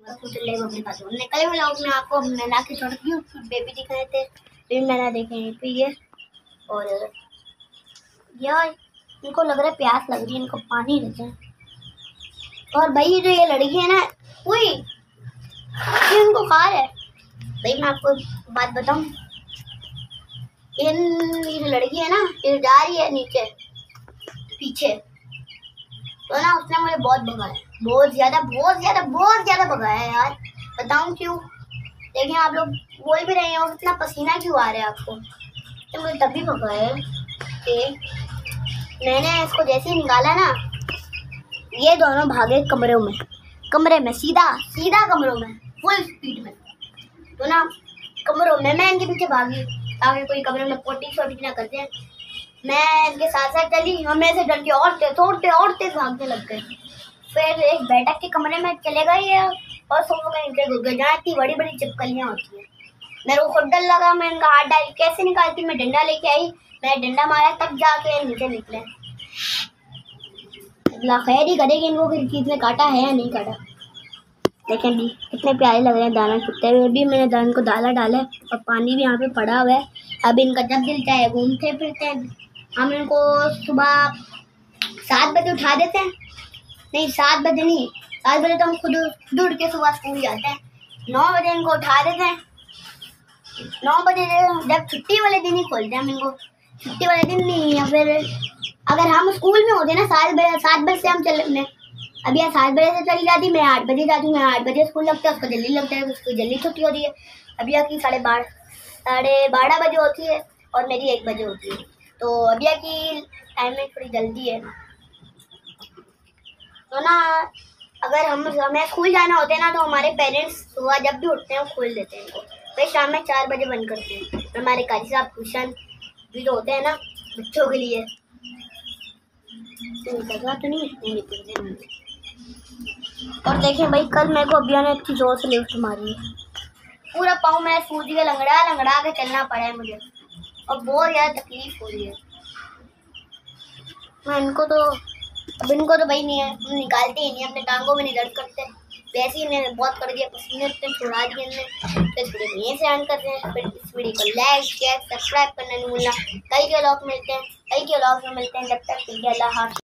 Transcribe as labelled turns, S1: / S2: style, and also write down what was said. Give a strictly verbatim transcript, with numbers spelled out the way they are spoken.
S1: अपने पास निकले व्लॉग में आपको मैना के छोटी बेबी दिखाए थे, फिर मैंने देखे फिर ये और यार इनको लग रहा है प्यास लग रही है, इनको पानी देते हैं। और भाई ये जो ये लड़की है ना, वही ये इनको खा रहा है। भाई मैं आपको बात बताऊं, इन ये जो लड़की है ना, ये जा रही है नीचे पीछे, तो ना उसने मुझे बहुत भगाया, बहुत ज्यादा बहुत ज्यादा बहुत ज्यादा भगाया यार। बताऊं क्यों? देखिए आप लोग बोल भी रहे हो इतना पसीना क्यों आ रहा है आपको, तो मुझे तभी भगाया कि मैंने इसको जैसे ही निकाला ना, ये दोनों भागे कमरों में कमरे में सीधा सीधा कमरों में फुल स्पीड में। तो ना कमरों में मैं इनके पीछे भागी ताकि कोई कमरे में पोटी छोटी ना करते हैं। मैं इनके साथ साथ चली, हमें से डर के और तेज और तेज और तेज भागने लग गए। फिर एक बैठक के कमरे में चले गए और सोफे के नीचे घुस गए, जहाँ इतनी बड़ी बड़ी चिपकलियाँ होती हैं। मेरे को खुद डर लगा, मैं इनका हाथ डाल कैसे निकालती, मैं डंडा लेके आई, मैं डंडा मारा तब जाके नीचे निकले। अल्लाह खैर ही करेगी इनको कि किसी ने काटा है या नहीं काटा। देखें भी कितने प्यारे लग रहे हैं दाना चुगते हुए। भी मैंने दान को डाला डाला और पानी भी यहाँ पे पड़ा हुआ है। अब इनका जब दिल चाहे घूमते फिरते हैं। हम इनको सुबह सात बजे उठा देते हैं, नहीं सात बजे नहीं सात बजे तो हम खुद खुद उठ के सुबह स्कूल जाते हैं। नौ बजे इनको उठा देते हैं, नौ बजे जब छुट्टी वाले दिन ही खोलते हैं हम इनको, छुट्टी वाले दिन नहीं। या फिर अगर हम स्कूल में होते ना सात बजे सात बजे से हम चल अब यह सात बजे से चली जाती, मैं आठ बजे जाती हूँ, मैं आठ बजे स्कूल लगता है, उसको जल्दी लगता है, उसको जल्दी छुट्टी होती है। अब यह की साढ़े बारह साढ़े बारह बजे होती है और मेरी एक बजे होती है, तो अभी की टाइमिंग थोड़ी जल्दी है। तो ना अगर हम हमें स्कूल जाना होता है ना, तो हमारे पेरेंट्स सुबह जब भी उठते हैं वो खोल देते हैं इनको, फिर शाम में चार बजे बंद करते हैं। तो हमारे कारी साहब ट्यूशन भी तो होते हैं ना बच्चों के लिए, तो नहीं है। और देखें भाई कल मेरे को अभिया ने इतनी जोर से लिफ्ट मारी है, पूरा पाँव मेरा सूज गया, लंगड़ा लंगड़ा के चलना पड़ा है मुझे और बहुत ज़्यादा तकलीफ हो रही है। मैं इनको तो अब इनको तो भाई नहीं है, हम निकालते ही नहीं, अपने टांगों में नहीं दर्द करते, वैसे ही इन्हें बहुत कर दिया, पसीने इतने छोड़ा दिए इन्हें। तो इस वीडियो को यहीं से एंड करते हैं। फिर इस वीडियो को लाइक शेयर सब्सक्राइब करना नहीं भूलना। कई के व्लॉग मिलते हैं कई के व्लॉग में मिलते हैं, जब तक अल्लाह हाफ़िज़।